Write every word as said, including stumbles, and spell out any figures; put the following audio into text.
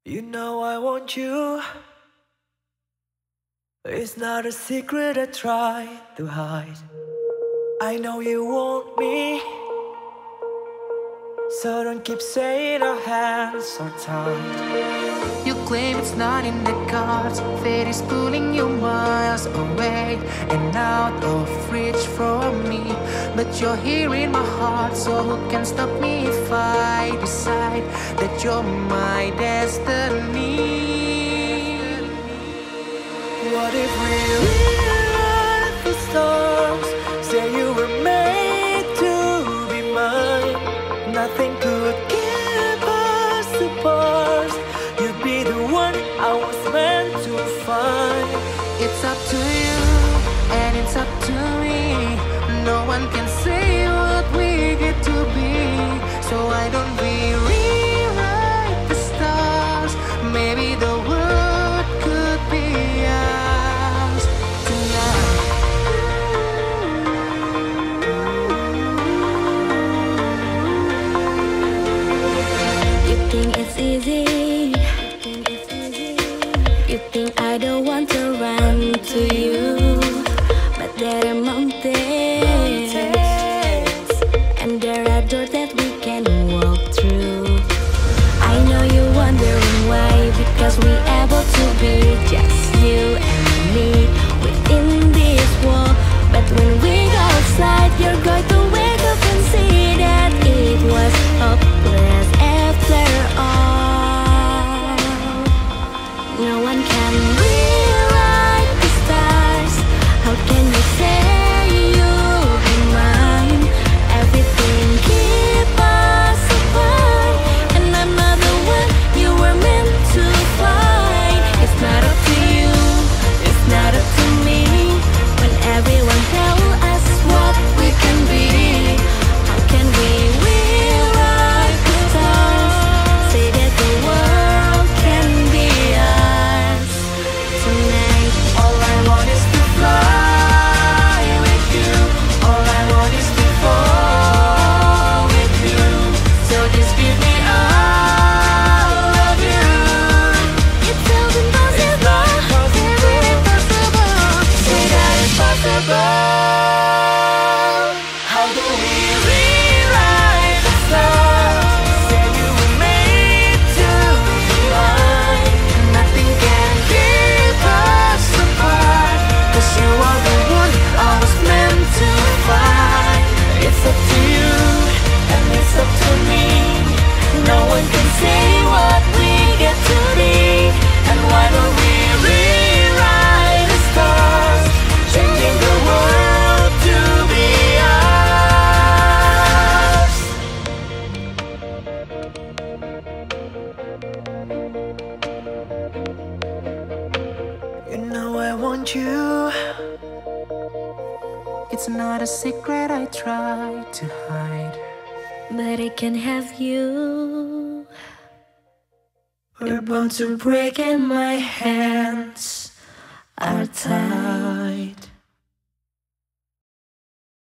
You know I want you. It's not a secret I try to hide. I know you want me, so don't keep saying our hands are tied. You claim it's not in the cards. Fate is pulling you miles away and out of reach from me. But you're here in my heart, so who can stop me if I decide that you're my destiny? What if we rewrite the stars? Say you were made to be mine. Nothing could keep us apart. You'd be the one I was meant to find. It's up to you and it's up to me. No one can say what we get to be. So why don't we rewrite the stars? Maybe the world could be ours tonight. You think it's easy? You think I don't want to run to you, but there are mountains, and there are doors that we can walk through. I know you're wondering why, because we able to be just you and me within this world. But when we go outside, you're going to wake up and see that it was hopeless after all. No one can rewrite the stars. How can you say you'll be mine? Everything keep us apart, and I'm not the one you were meant to find. It's not up to you, it's not up to me. When everyone tell us what we can be, how can we rewrite the stars? Say that the world can be ours tonight. All I want is to fly with you. All I want is to fall with you. So just give me all of you. It feels impossible, very impossible. Say that it's possible. How do we rewrite the stars? Say you were made to be mine. Nothing can keep us apart, 'cause you are the one I was meant to find. It's up to you and it's up to me. No one can say what we get to be. And why don't we rewrite the stars, changing the world to be ours? You know I want you. It's not a secret I try to hide. But I can have you. We're bound to break and my hands are tied.